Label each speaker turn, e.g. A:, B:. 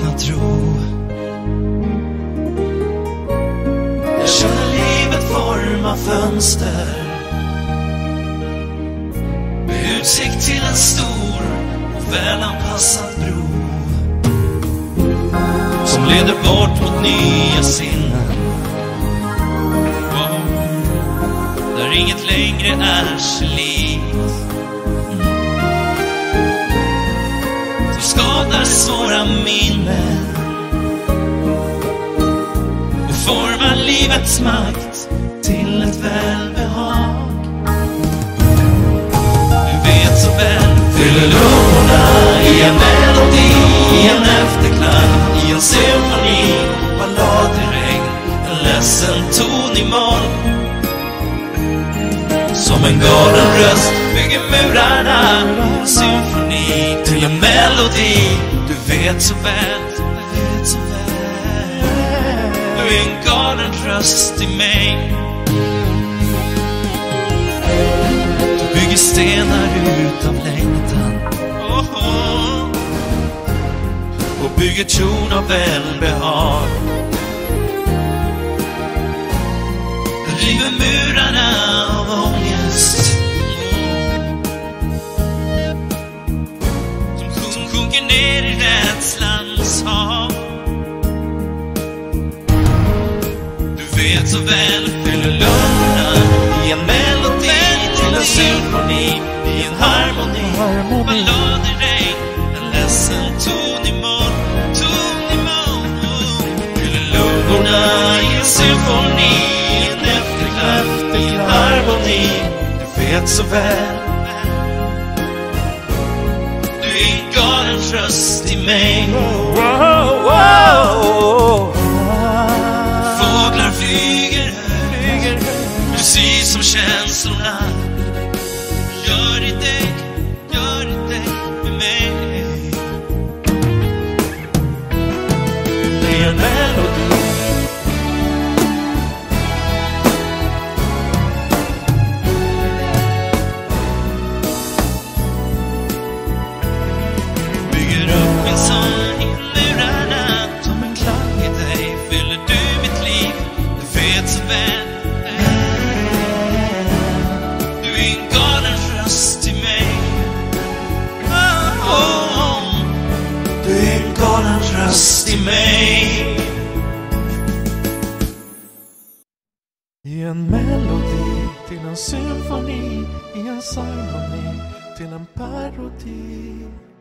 A: saknar tro. Jag känner livet forma fönster med utsikt till en stor och välanpassad bro som leder bort mot nya sinnen. Där inget längre är sig likt, som skadar svåra minnen och formar livets makt till ett välbehag. Du vet så väl, fyller lungorna i en melodi, i en efterklang, i en symfoni, ballad i regn, en ledsen ton i moll. Som en galen röst bygger murarna, en symfoni till en melodi. Du vet så väl, du vet så väl, du är en galen röst i mig. Du bygger stenar utav längtan och bygger torn av välbehag. Du river murarna av ångest som sjunker ner i rädslans hav. Du vet så väl, fyller lungorna i en melodi till en symfoni, i en harmoni, ballad i regn, en ledsen ton i moll, ton i moll. Fyller lungorna i en symfoni, i en harmoni. Du vet så väl, du är en galen tröst i mig. Fåglar flyger precis som känslorna gör i dig med mig. Det är en melodi, tröst i mig.
B: I en melodi till en symfoni, i en ceremoni till en parodi.